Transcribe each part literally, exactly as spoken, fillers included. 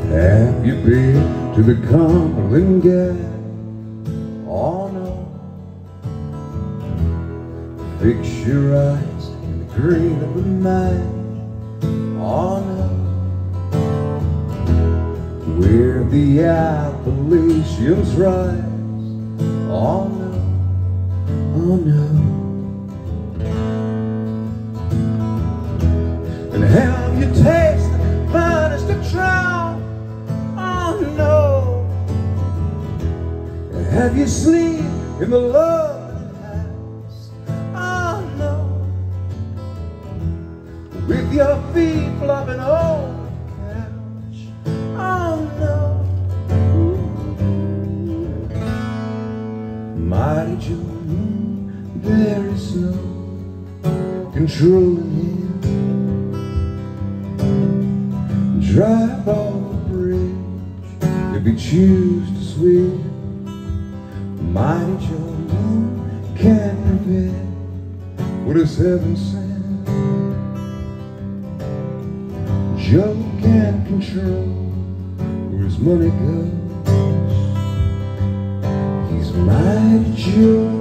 Have you been to the Cumberland Gap? Oh no. Fix your eyes in the green of the mine. Oh no. Where the Appalachians rise. Oh no. Oh no. And have you tasted the finest of trout? Oh no. And have you sleep in the lovely house? Oh no. With your feet flopping on the couch? Oh no. Mighty Joe, there is no controlling him. Drive on the bridge if you choose to swim. Mighty Joe can't prevent what is heaven sent. Joe can't control where his money goes. He's Mighty Joe.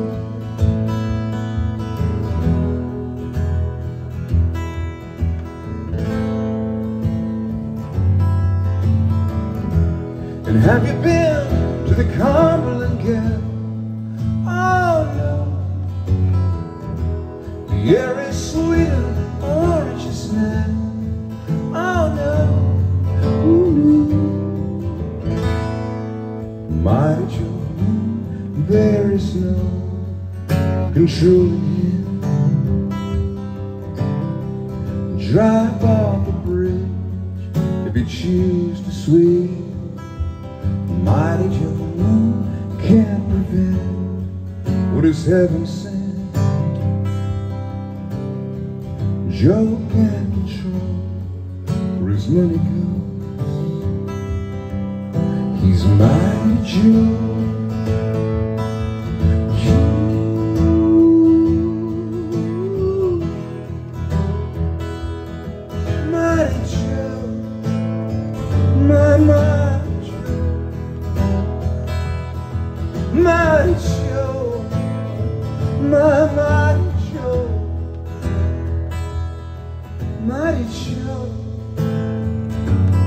And have you been to the Cumberland Gap? Oh no. The air is sweet and orange is now. Oh no. Ooh. Mighty Joe, there is no controlling him. Drive off the bridge if you choose to swim. Mighty Joe can't prevent what is heaven sent. Joe can't control where his money goes. He's Mighty Joe. Mighty Joe, my Mighty Joe. Mighty Joe, my Mighty Joe. Mighty Joe.